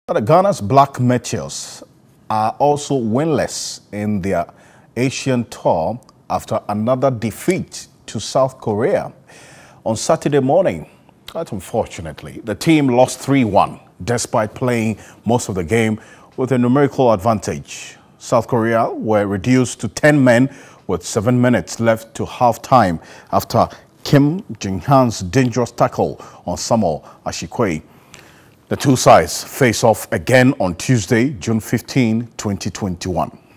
But Ghana's Black Meteors are also winless in their Asian tour after another defeat to South Korea. On Saturday morning, quite unfortunately, the team lost 3-1 despite playing most of the game with a numerical advantage. South Korea were reduced to 10 men with 7 minutes left to half-time after Kim Jin-han's dangerous tackle on Samuel Ashikwe. The two sides face off again on Tuesday, June 15, 2021.